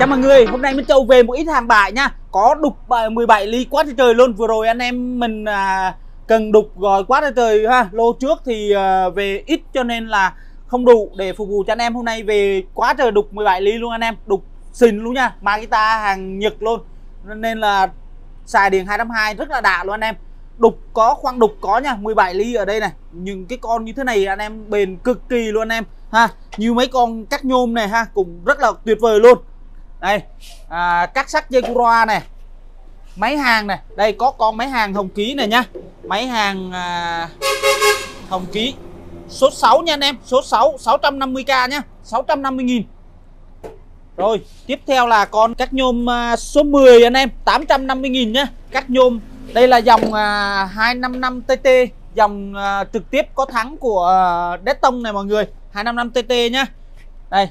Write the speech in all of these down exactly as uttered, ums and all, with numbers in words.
Chào mọi người, hôm nay Minh Châu về một ít hàng bãi nha. Có đục mười bảy ly quá trời trời luôn. Vừa rồi anh em mình à, cần đục rồi quá trời trời ha. Lô trước thì à, về ít cho nên là không đủ để phục vụ cho anh em. Hôm nay về quá trời đục mười bảy ly luôn anh em. Đục xình luôn nha, Makita hàng Nhật luôn. Nên là xài điện hai trăm hai mươi hai rất là đã luôn anh em. Đục có, khoang đục có nha, mười bảy ly ở đây này. Những cái con như thế này anh em bền cực kỳ luôn anh em ha. Như mấy con cắt nhôm này ha, cũng rất là tuyệt vời luôn. Đây, à, cắt sắt Yekura này, máy hàng này, đây có con máy hàng hồng ký này nhá, máy hàng à, hồng ký số sáu nha anh em, số sáu, sáu trăm năm mươi k nhá, sáu trăm năm mươi nghìn. Rồi, tiếp theo là con cắt nhôm à, số mười anh em, tám trăm năm mươi nghìn nhá, cắt nhôm. Đây là dòng à, hai năm năm T T, dòng à, trực tiếp có thắng của à, Detong này mọi người, hai năm năm T T nhá. Đây.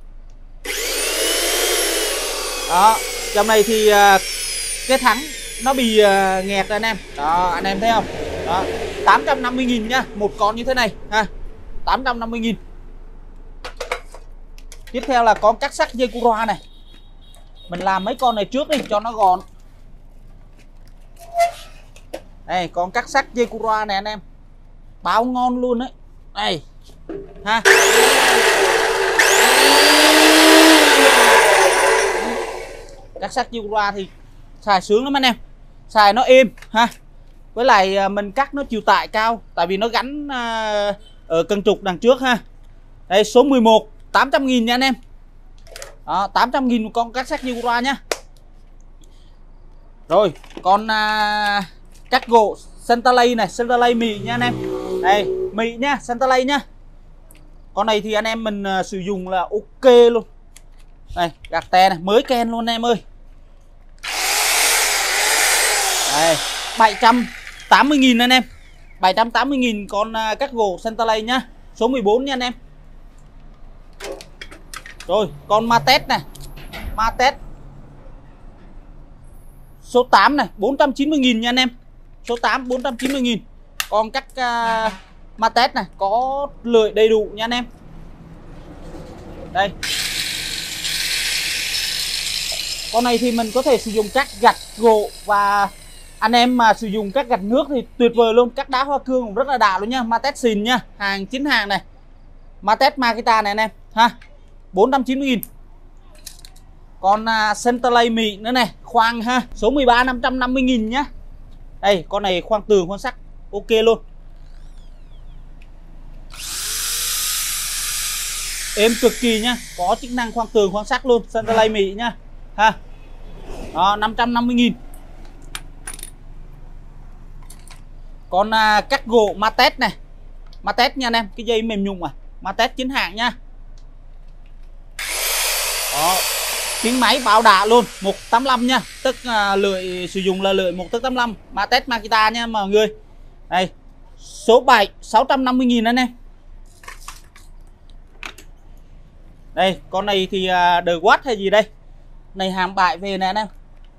Đó, trong này thì uh, cái thắng nó bị uh, nghẹt anh em. Đó, anh em thấy không? Đó, tám trăm năm mươi nghìn nhá, một con như thế này ha. tám trăm năm mươi nghìn. Tiếp theo là con cắt sắt Yekura này. Mình làm mấy con này trước đi cho nó gọn. Đây, con cắt sắt Yekura này anh em. Báo ngon luôn đấy. Đây. Ha. Cắt sắt Yekura thì xài sướng lắm anh em, xài nó êm ha, với lại mình cắt nó chịu tải cao tại vì nó gắn ở cân trục đằng trước ha. Đây số mười một, tám trăm nghìn nha anh em. Đó, tám trăm nghìn một con cắt sắt Yekura nhá. Rồi con à, cắt gỗ Centerlay này, Centerlay Mỹ nha anh em. Đây Mỹ nhá, Centerlay nhá. Con này thì anh em mình à, sử dụng là ok luôn. Đây, gạt te này, mới ken luôn em ơi. Đây, bảy trăm tám mươi nghìn anh em. bảy trăm tám mươi nghìn con uh, cắt gỗ Centerlay nhá. Số mười bốn nha anh em. Rồi, con Matet này. Matet số tám này, bốn trăm chín mươi nghìn nha anh em. Số tám, bốn trăm chín mươi nghìn. Con cắt uh, Matet này, có lưỡi đầy đủ nha anh em. Đây. Con này thì mình có thể sử dụng các gạch gỗ, và anh em mà sử dụng các gạch nước thì tuyệt vời luôn. Các đá hoa cương cũng rất là đã luôn nha. Matet xìn nha, hàng chính hàng này, Matet Makita này anh em ha, bốn trăm chín mươi nghìn. Con uh, Centerlay Mỹ nữa này, khoang ha, số mười ba, năm trăm năm mươi nghìn nhá. Đây, con này khoang tường khoang sắt ok luôn, êm cực kỳ nhá, có chức năng khoang tường khoang sắt luôn. Centerlay Mỹ nhá ha. Đó, năm trăm năm mươi nghìn. Con à, cắt gỗ Matet này, Matet nha anh em, cái dây mềm nhung à, Matet chính hãng nha. Đó, tiếng máy báo đạ luôn, một tám lăm nha, tức à, lưỡi sử dụng là lưỡi một tấc tám lăm, Matet Makita nha mọi người. Đây, số bảy, sáu trăm năm mươi nghìn anh em. Đây, con này thì à, The Watt hay gì đây? Này hàng bãi về nè anh em.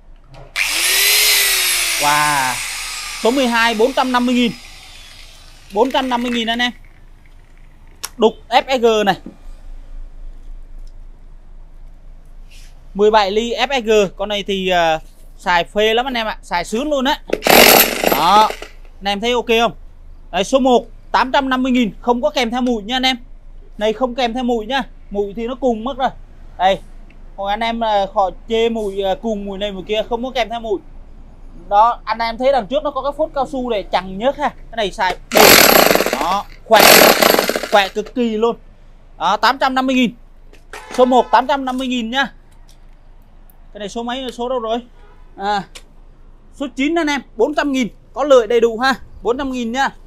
Wow, số mười hai, bốn trăm năm mươi nghìn. bốn trăm năm mươi nghìn anh em. Đục F S G này, mười bảy ly F S G. Con này thì uh, xài phê lắm anh em ạ, xài sướng luôn á. Đó, anh em thấy ok không? Đấy, số một, tám trăm năm mươi nghìn, không có kèm theo mũi nha anh em. Này không kèm theo mũi nha, mũi thì nó cùng mất rồi. Đây, còn anh em uh, khỏi chê mũi uh, cùng mũi này mũi kia, không có kèm theo mũi. Đó, anh em thấy đằng trước nó có cái phốt cao su để chằng nhớt ha. Cái này xài bền. Đó, khỏe, khỏe cực kỳ luôn. Đó, tám trăm năm mươi nghìn. Số một, tám trăm năm mươi nghìn nhá. Cái này số mấy, số đâu rồi? À, số chín anh em, bốn trăm nghìn. Có lưỡi đầy đủ ha, bốn trăm nghìn nhá.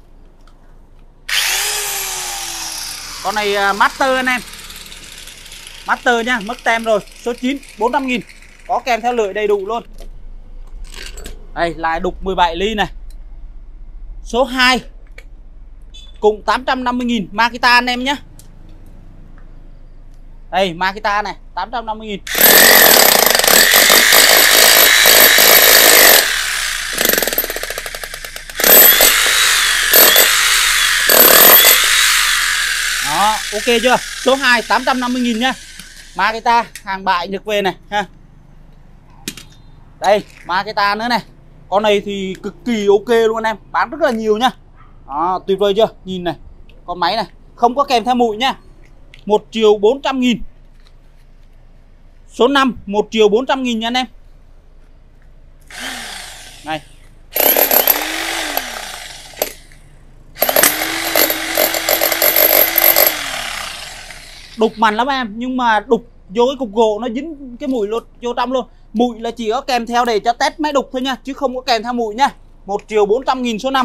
Con này uh, Master anh em, Master nha, mất tem rồi. Số chín, bốn trăm nghìn. Có kèm theo lưỡi đầy đủ luôn. Đây, lại đục mười bảy ly này. Số hai, cùng tám trăm năm mươi nghìn, Makita anh em nhé. Đây, Makita này, tám trăm năm mươi nghìn. Đó, ok chưa? Số hai, tám trăm năm mươi nghìn nha. Makita hàng bãi nhập về này ha. Đây Makita nữa này. Con này thì cực kỳ ok luôn anh em, bán rất là nhiều nha. Đó, tuyệt vời chưa, nhìn này, con máy này không có kèm theo mụi nha. Một triệu bốn trăm nghìn. Số năm một triệu bốn trăm nghìn nha anh em. Này. Đục mặn lắm em, nhưng mà đục vô cái cục gỗ nó dính cái mùi luôn vô trong luôn. Mụi là chỉ có kèm theo để cho test máy đục thôi nha, chứ không có kèm theo mụi nha. Một triệu bốn trăm nghìn số năm.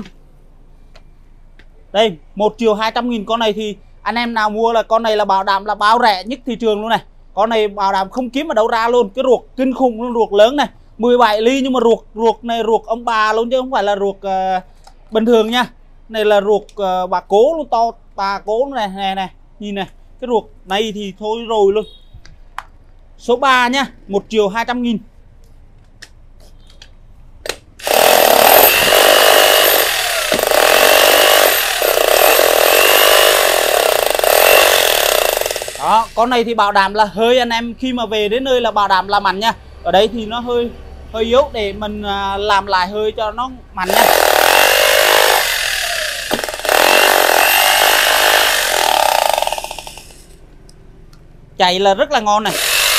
Đây một triệu hai trăm nghìn. Con này thì anh em nào mua là con này là bảo đảm là bao rẻ nhất thị trường luôn này. Con này bảo đảm không kiếm ở đâu ra luôn. Cái ruột kinh khủng luôn, ruột lớn này, mười bảy ly, nhưng mà ruột ruột này ruột ông bà luôn chứ không phải là ruột uh, bình thường nha. Này là ruột uh, bà cố luôn, to bà cố này này này, nhìn này, cái ruột này thì thôi rồi luôn. Số ba nhá, một triệu hai trăm nghìn. Đó, con này thì bảo đảm là hơi anh em khi mà về đến nơi là bảo đảm là mặn nha. Ở đây thì nó hơi hơi yếu để mình làm lại hơi cho nó mặn nha. Chạy là rất là ngon này.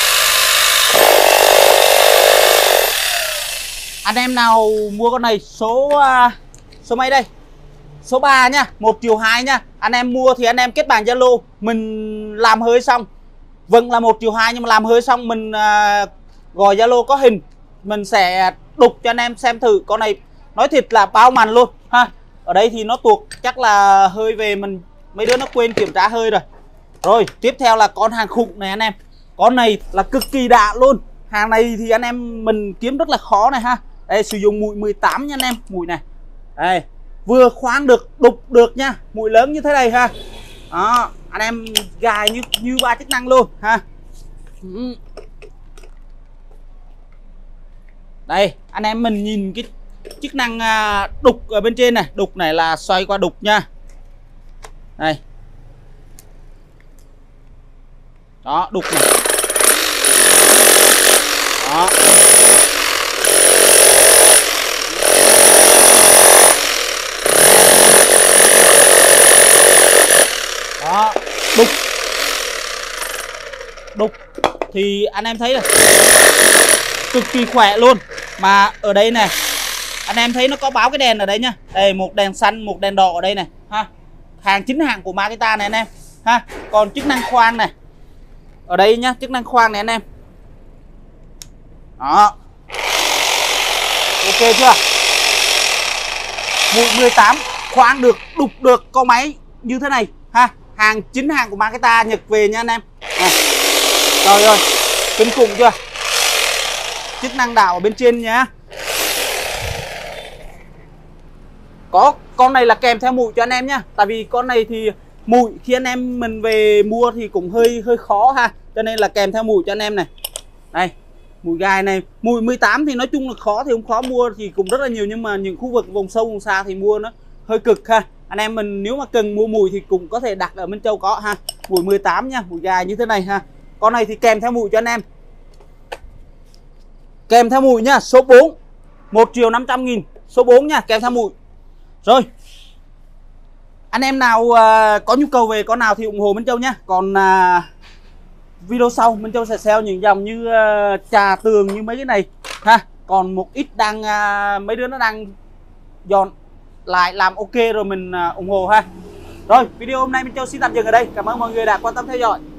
Anh em nào mua con này số số mấy đây? Số ba nha, một triệu hai nha. Anh em mua thì anh em kết bạn Zalo, mình làm hơi xong vẫn là một triệu hai, nhưng mà làm hơi xong mình uh, gọi Zalo có hình, mình sẽ đục cho anh em xem thử. Con này nói thiệt là bao màn luôn ha. Ở đây thì nó tuột chắc là hơi về, mình mấy đứa nó quên kiểm tra hơi rồi. Rồi tiếp theo là con hàng khủng này anh em. Con này là cực kỳ đã luôn. Hàng này thì anh em mình kiếm rất là khó này ha. Đây sử dụng mùi mười tám nha anh em, mùi này. Đây, vừa khoan được, đục được nha, mùi lớn như thế này ha. Đó, anh em gài như như ba chức năng luôn ha. Đây, anh em mình nhìn cái chức năng đục ở bên trên này, đục này là xoay qua đục nha. Đây. Đó, đục này. Đó. Đó, đục. Đục thì anh em thấy là cực kỳ khỏe luôn. Mà ở đây này, anh em thấy nó có báo cái đèn ở đây nhá. Đây, một đèn xanh, một đèn đỏ ở đây này ha. Hàng chính hãng của Makita này anh em ha. Còn chức năng khoan này ở đây nhá, chức năng khoan này anh em. Đó. Ok chưa? Mùi mười tám, khoan được, đục được con máy như thế này ha. Hàng chính hãng của Makita nhập về nha anh em. À. Trời ơi, kinh khủng chưa? Chức năng đảo ở bên trên nhá. Có con này là kèm theo mụi cho anh em nhá. Tại vì con này thì mụi khi anh em mình về mua thì cũng hơi hơi khó ha. Cho nên là kèm theo mụi cho anh em này. Đây, mùi gai này, mùi mười tám thì nói chung là khó thì không khó, mua thì cũng rất là nhiều, nhưng mà những khu vực vùng sâu vùng xa thì mua nó hơi cực ha. Anh em mình nếu mà cần mua mùi thì cũng có thể đặt ở bên Châu có ha. Mùi mười tám nha, mùi gai như thế này ha. Con này thì kèm theo mùi cho anh em. Kèm theo mùi nha, số bốn, một triệu năm trăm nghìn. Số bốn nha, kèm theo mùi. Rồi. Anh em nào uh, có nhu cầu về con nào thì ủng hộ Minh Châu nhé. Còn uh, video sau Minh Châu sẽ sell những dòng như uh, trà tường như mấy cái này ha. Còn một ít đang uh, mấy đứa nó đang dọn lại làm ok rồi mình uh, ủng hộ ha. Rồi video hôm nay Minh Châu xin tạm dừng ở đây. Cảm ơn mọi người đã quan tâm theo dõi.